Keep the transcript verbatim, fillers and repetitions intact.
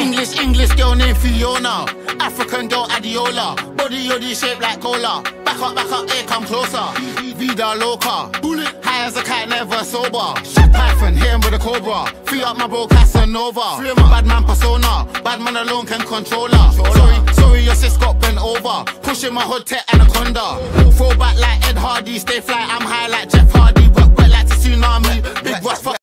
English, English girl named Fiona. African girl Adiola. Body yoddy shaped like cola. Back up, back up, here come closer. Vida loca. Bullet. High as a kite, never sober. Python, hit him with a cobra. Free up my bro Casanova. Free up my bad man persona. Bad man alone can control her. Sorry, sorry, your sis got bent over. Pushing my hood tech anaconda. Throw back like Ed Hardy. Stay fly, I'm high like Jeff Hardy. Work wet like a tsunami. Big Ross.